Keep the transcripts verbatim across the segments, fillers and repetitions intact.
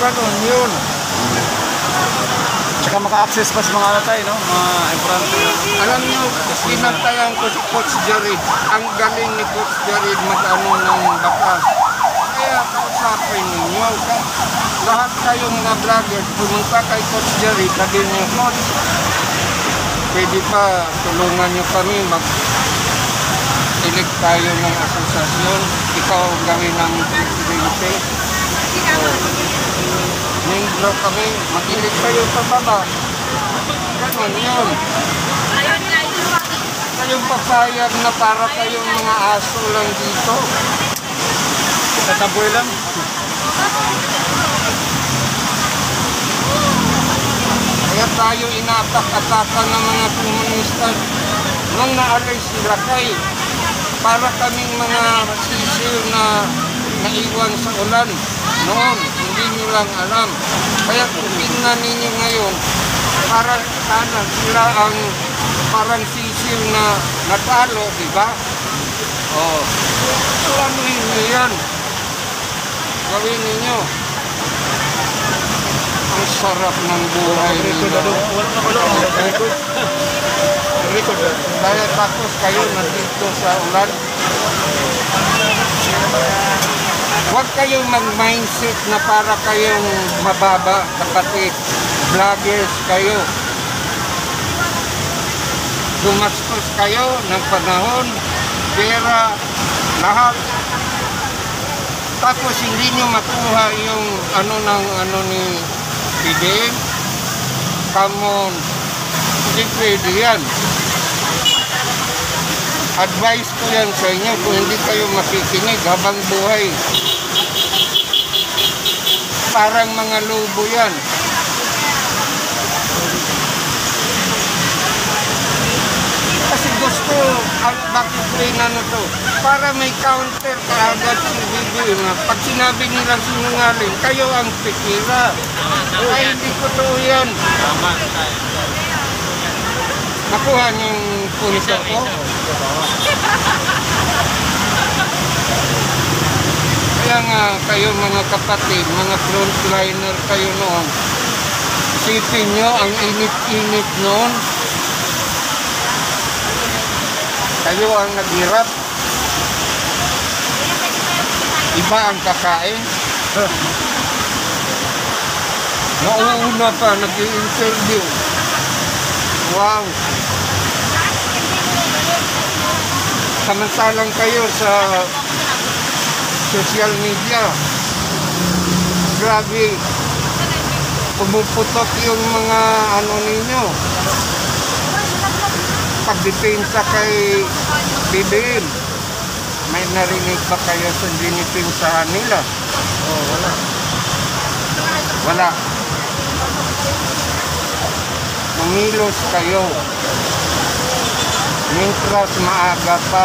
ganun yun. Tsaka maka-access pa sa mga alatay, no? Mga importante. Alam nyo, pinatayan ko si Coach Jared. Ang galing ni Coach Jared mag-ano ng bakas. Kaya kausapin ninyo. Lahat kayong mga vloggers, pumunta kay Coach Jared, sabihin niyo, Coach, pwede pa tulungan nyo kami mag-elect tayo ng asosasyon. Ikaw gawin ng presidente. Nindro kami, mag-elect kayo sa baba. Ganun yun. Kayong papayag na para kayong mga aso lang dito. Tataboy lang. Kaya tayo inatak-atakan ng mga komunista nung naalay sila kay para kaming mga sisiw na naiwan sa ulan noon, hindi nyo lang alam. Kaya kung tingnan ninyo ngayon, para sana sila ang parang sisiw na natalo, di ba? Oh, so ano yun yan? Gawin ninyo. Ang sarap ng buhay nila. Dahil tapos kayo nandito sa ulan. Huwag kayong mag-mindset na para kayong mababa, kapatid. Vloggers kayo. Gumastos kayo ng panahon, pera, lahat. Tapos hindi nyo makuha yung ano ng ano ni B B M. Come on. Hindi pwede yan. Advice ko yan sa inyo kung hindi kayo makikinig habang buhay. Parang mga lubo yan. Kasi gusto, bakit rin ano to? Para may counter kaagad si B B M. Pag sinabi nilang sinungaling, kayo ang pikira. Ay, hindi ko to yan. Nakuha niyong punto ko? Kaya nga kayo mga kapatid, mga frontliner kayo noon, isipin nyo ang init-init noon. Kayo ang naghirap. Iba ang kakain. Nauuna pa, nag-i-interview. Wow! Samantalang kayo sa social media, grabe, pumuputok yung mga ano ninyo, pagdepensa kay B B M. May narinig ba kayo sa dinipensahan nila? Oh, wala. Wala. Kumilos kayo. Mientras maaga pa.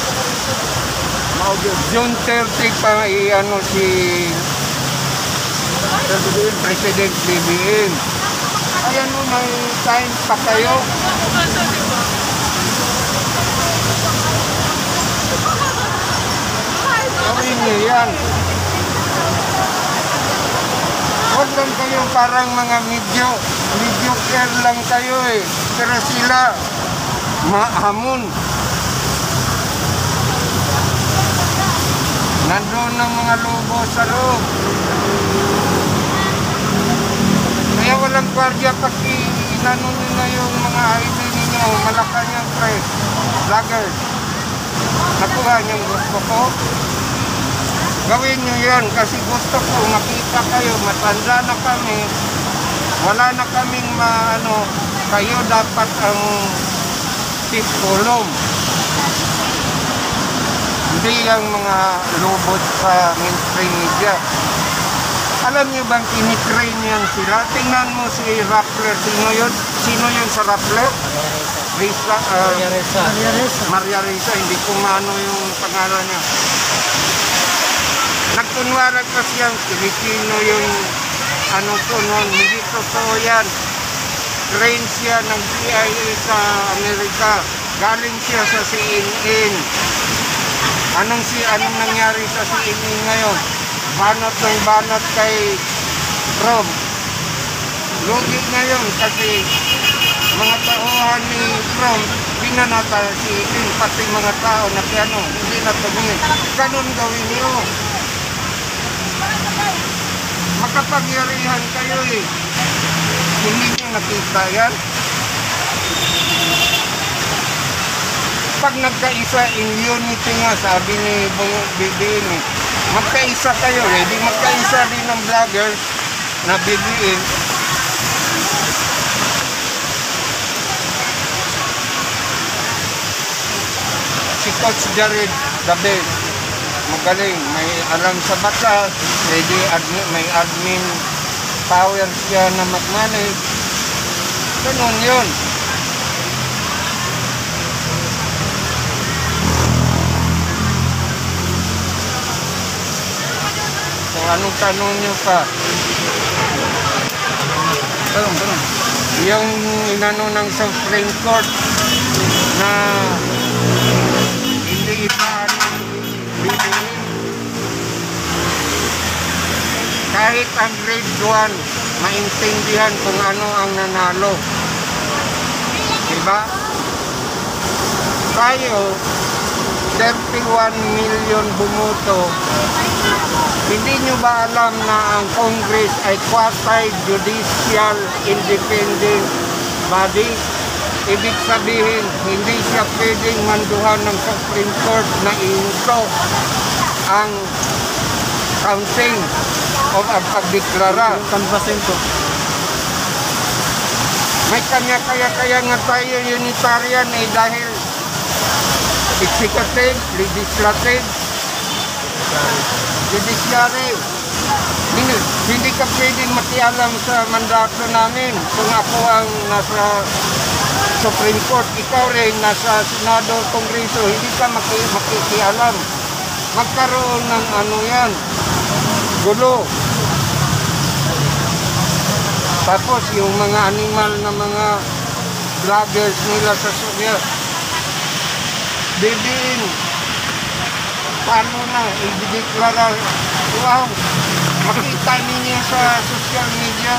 June thirty pa i-ano si President B B M. Ayan mo, may time pa kayo. Gawin niyo yan. Huwag lang kayo parang mga medyo, mediocre lang kayo eh. Pero sila, mahamon. Nandun ang mga lobo sa loob. Kaya walang gwardiya pag inano nila yung mga highway ninyo, Malacanang Press, vloggers. Nakuha niyong gusto ko. Gawin niyo yan kasi gusto ko makita kayo, matanda na kami. Wala na kaming maano, kayo dapat ang tipulong. Hindi yung mga lubot sa mainstream media. Alam niyo bang tinitrain yan sila? Tingnan mo si Rappler. Sino yun? Sino yun sa Rappler? Risa, uh, Maria Risa. Maria Risa. Maria Risa. Hindi ko maano yung pangalan niya. Nagkunwaran kasi yan. Filipino yung ano to noon. Hindi totoo yan. Train siya ng C I A sa Amerika. Galing siya sa C N N. Anong si anong nangyari sa C N N ngayon? Banat ng banat kay From. Logic na yun kasi mga tauhan ni Trump, binanata si Itin, pati mga tao na piano, hindi na tumingin. Ganun gawin niyo. Makapagyarihan kayo eh. Hindi niyo nakita yan. Pag nagkaisa in unity nga, sabi ni B B M, magkaisa kayo eh. Di magkaisa rin ng vloggers na B B M. Si Coach Jared Dabe, magaling, may alam sa batas, ready admin, may admin power siya na mag-manage. Ganun yun. So anong tanong nyo pa? Tanong, tanong. Yung inano ng Supreme Court na hindi ipaano bibilin. Kahit ang grade one, maintindihan kung ano ang nanalo. Diba? Tayo, thirty-one million bumoto. Hindi nyo ba alam na ang Congress ay quasi-judicial independent body? Ibig sabihin, hindi siya pwedeng manduhan ng Supreme Court na iuso ang counting o ang pagdeklara. Canvassing po. May kanya-kaya-kaya nga tayo unitarian eh dahil executive, legislative, judiciary. Hindi, hindi ka pwedeng makialam sa mandato namin kung ako ang nasa Supreme Court, ikaw rin nasa Senado, Kongreso, hindi ka maki, makikialam. Magkaroon ng ano yan, gulo. Tapos yung mga animal na mga vloggers nila sa Sonia, bibiin, paano na, i-declara, wow, makita ninyo sa social media.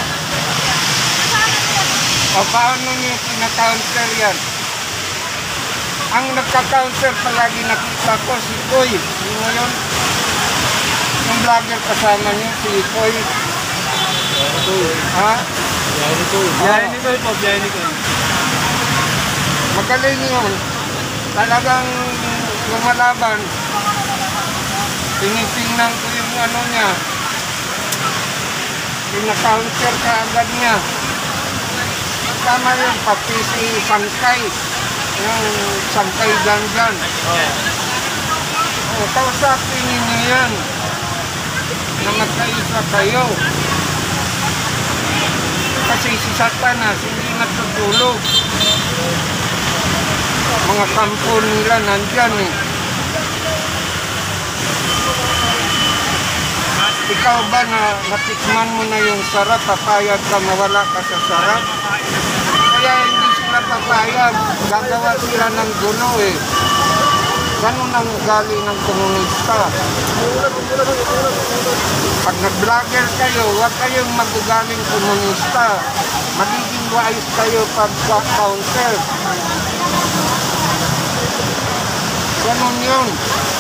O paano niyo pinaka-counter yan? Ang nagka-counter palagi nakita ko, si Koy. Sino yun? Yung vlogger kasama niyo, si Koy. Ha? Biyahe ni Koy. Biyahe ni Koy po, biyahe ni Koy. Magaling yun. Talagang lumalaban. Tinitingnan ko yung ano niya. Pinaka-counter ka agad niya. Tama yun, pati si Sangkay, yung Sangkay Gangan. Oh. O, kausapin ninyo yan, na magkaisa kayo. Kasi si Satanas hindi natutulog. Mga kampo nila nandyan eh. Ikaw ba na natikman mo na yung sarap, papayag ka mawala ka sa sarap? Kaya hindi sila papayag, gagawa sila ng gulo eh. Ganun ang ugali ng komunista. Pag nag-vlogger kayo, huwag kayong mag-ugaling komunista. Magiging wise kayo pag counter. Ganun yun.